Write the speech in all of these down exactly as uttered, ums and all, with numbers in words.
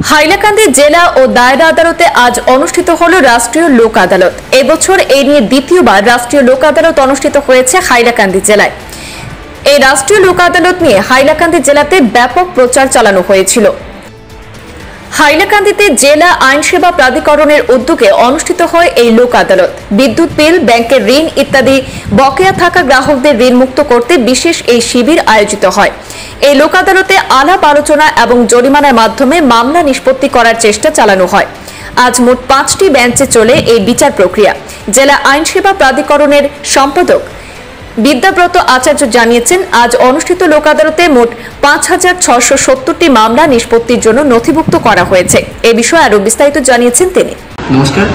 হাইলাকান্দি জেলা ও দায়রা আদালতে আজ অনুষ্ঠিত হলো রাষ্ট্রীয় লোক আদালত। এবছর এই নিয়ে দ্বিতীয়বার রাষ্ট্রীয় লোক আদালত অনুষ্ঠিত হয়েছে হাইলাকান্দি জেলায়। এই রাষ্ট্রীয় লোক আদালত নিয়ে হাইলাকান্দি জেলাতে ব্যাপক প্রচার চালানো হয়েছিল। হাইলাকান্দিতে জেলা আইন সেবা প্রাধিকরণের উদ্যোগে অনুষ্ঠিত হয় এই লোক আদালত। বিদ্যুৎ বিল, ব্যাংকের ঋণ ইত্যাদি বকেয়া থাকা গ্রাহকদের ঋণ মুক্ত করতে বিশেষ এই শিবির আয়োজিত হয়। এই লোক আদালতে আলাপ আলোচনা এবং জরিমানার মাধ্যমে মামলা নিষ্পত্তি করার চেষ্টা চালানো হয়। আজ মোট পাঁচটি বেঞ্চে চলে এই বিচার প্রক্রিয়া। জেলা আইন সেবা প্রাধিকরণের সম্পাদক বিদ্যাব্রত আচার্য জানিয়েছেন, আজ অনুষ্ঠিত লোক আদালতে মোট পাঁচ হাজার ছশো সত্তরটি মামলা নিষ্পত্তির জন্য নথিভুক্ত করা হয়েছে। এ বিষয়ে আরো বিস্তারিত জানিয়েছেন তিনি। নমস্কার,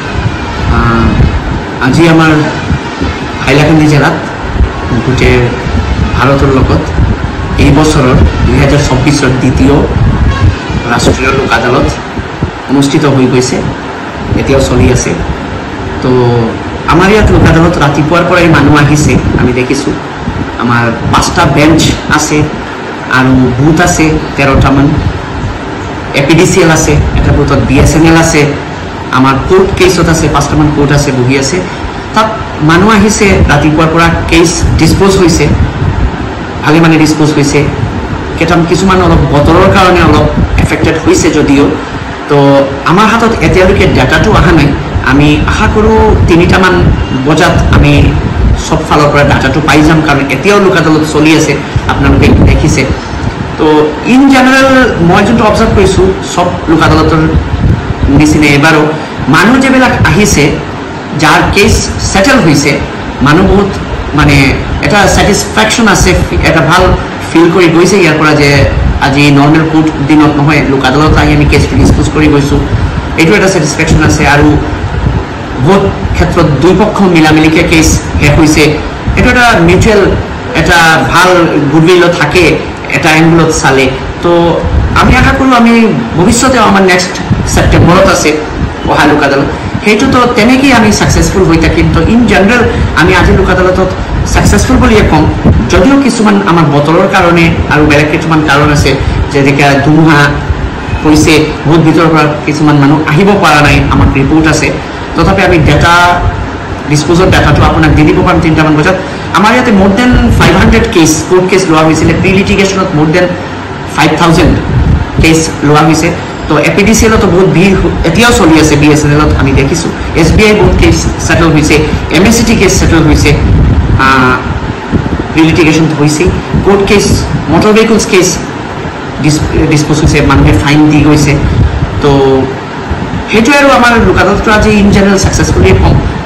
আজি আমার হাইলাকান্দি জেলাত গোটে ভারতের লগত এই বছরের দুই হাজার চব্বিশের দ্বিতীয় রাষ্ট্রীয় লোক আদালত অনুষ্ঠিত হয়ে গৈছে, এতিয়াও চলি আছে। তো আমার ইয়াত লোক আদালত রাতিপুৱাৰ পৰাই মানুহ আহিছে, আমি দেখিছোঁ। আমার পাঁচটা বেঞ্চ আছে আৰু বুথ আছে তেরোটামান, A P D C L আছে, এটা বুথত বি এছ এন এল আছে, আমার কোর্ট কেছত আছে, পাঁচটামান কোর্ট আছে, বহি আছে। তাত মানুহ আহিছে, ৰাতিপুৱাৰ পৰা কেছ ডিছপ'জ হৈছে, ভালে মানে ডিছপ'জ হৈছে। কেইটামান কিছুমান অলপ বতৰৰ কাৰণে অলপ এফেক্টেড হৈছে যদিও। তো আমাৰ হাতত এতিয়ালৈকে ডাটাটো অহা নাই। আমি আশা কৰোঁ তিনিটামান বজাত আমি সব ফালৰ পৰা ডাটাটো পাই যাম, কাৰণ এতিয়াও লোক আদালত চলি আছে, আপোনালোকে দেখিছে। তো ইন জেনেৰেল মই যোনটো অবজাৰ্ভ কৰিছোঁ, সব লোক আদালতৰ নিচিনা এবাৰো মানুহ যিবিলাক আহিছে, যাৰ কেছ ছেটেল হৈছে, মানুহ বহুত মানে এটা ছেটিছফেকশ্যন আছে, এটা ভাল ফিল কৰি গৈছে ইয়াৰ পৰা যে আজি নৰ্মেল কোৰ্ট দিনত নহয়, লোক আদালত আহি আমি কেছটো ডিছপ'জ কৰি গৈছোঁ, এইটো এটা ছেটিছফেকশ্যন আছে। আৰু বহুত ক্ষেত্ৰত দুই পক্ষ মিলামিলিকে কেছ শেষ হৈছে, এইটো এটা মিউচুৱেল এটা ভাল গুডউইল থাকে এটা এংগুলত চালে। তো আমি আশা কৰোঁ আমি ভৱিষ্যতেও আমাৰ নেক্সট ছেপ্টেম্বৰত আছে অহা লোক আদালত, সেইটোতো তেনেকেই আমি ছাকচেছফুল হৈ থাকিম। তো ইন জেনেৰেল আমি আজি লোক আদালতত ছাকচেছফুল বুলিয়ে ক'ম, যদিও কিছুমান আমাৰ বতৰৰ কাৰণে আৰু বেলেগ কিছুমান কাৰণ আছে, যেনেকৈ ধুমুহা হৈছে, বহুত ভিতৰৰ পৰা কিছুমান মানুহ আহিব পৰা নাই, আমাৰ ৰিপৰ্ট আছে। তথাপি আমি ডাটা ডিছপ'জৰ ডাটাটো আপোনাক দি দিব পাৰিম তিনিটামান বজাত। আমাৰ ইয়াতে মোৰ then five hundred case court case লোৱা হৈছিলে, প্ৰি লিটিগেশ্যনত মোৰ দেন ফাইভ থাউজেণ্ড কেছ লোৱা হৈছে। তো এ পি ডি চি এলতো বহুত ভিৰ এতিয়াও চলি আছে, বি এছ এন এলত আমি দেখিছোঁ। এছ বি আই বহুত কেছ ছেটেল হৈছে, M S C T case settle হৈছে, প্ৰি লিটিগেশ্যন হৈছে, court case, motor vehicles case disposed হৈছে, মানুহে ফাইন দি গৈছে। তো সেইটোৱে আৰু আমাৰ লোক আদালতটো আজি ইন জেনেৰেল ছাকচেছফুলি ক'ম।